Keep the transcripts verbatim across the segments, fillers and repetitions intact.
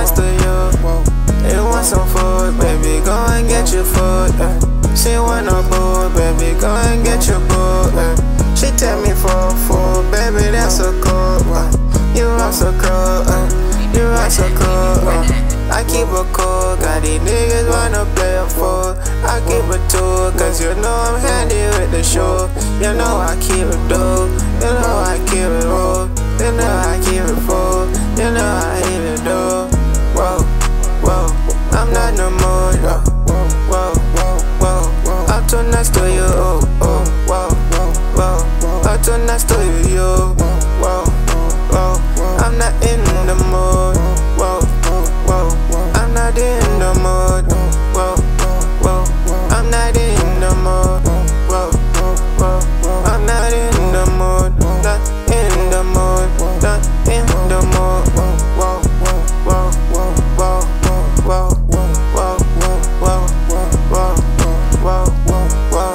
nice to you. You want some food, baby, go and get your food. Uh. She want no boo, baby, go and get your boo. Uh. She tell me for food, baby, that's so cool. Uh. You are so cool, uh. you are so cool. Uh. I keep it cool, got these niggas wanna play a fool. I keep it too, cause you know I'm handy with the show. You know I keep it dope, you know I keep it roll. You know I keep it full, you know I hit it dope. Whoa, whoa, I'm not no more, no. Whoa, whoa, whoa, I'm too nice to you, oh, oh, whoa, whoa, I'm too nice to you, yo. Whoa, whoa, I'm not in the mood, whoa, whoa, I'm not in the mood, whoa, whoa, I'm not in the mood, whoa, whoa, I'm not in the mood, not in the mood, not in the mood, whoa, whoa, whoa, whoa, whoa, whoa, whoa, whoa, whoa, whoa, whoa,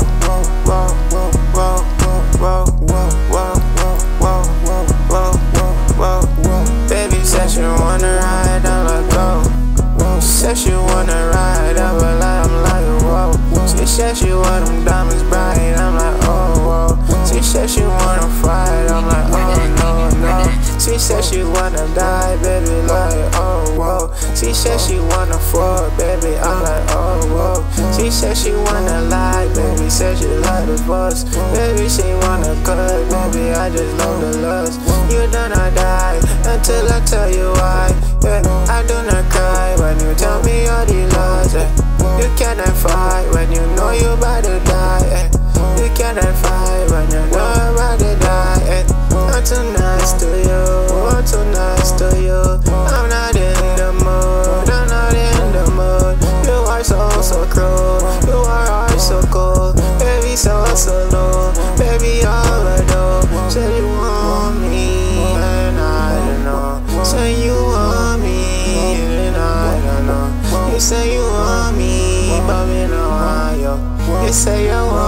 whoa, whoa, baby said she wanna ride, I'm like, go. She said she wanna ride, I'm like, I'm like, whoa. She said she want them diamonds bright, I'm like, oh, whoa. She said she wanna fight, I'm like, oh, no, no. She said she wanna die, baby, like, oh, whoa. She said she wanna fall, baby, I'm like, oh, whoa. She said she wanna lie, baby, said she like the boss. Baby, she wanna cut, baby, I just love the lust. You do not die until I tell you why. Yeah, I do not cry when you tell me all these lies. Yeah. You cannot fight when you know you about to die. Yeah. You cannot fight when you know you're about to die. Yeah. I'm too nice to you, I'm too nice to you. I'm not in the mood, I'm not in the mood. You are so, so cruel, you are, are so cold. Baby, so, so low, baby, all I know. Say you want me, and I don't know. Say you want me, and I don't know. You say you want me, but we know how you. You say you want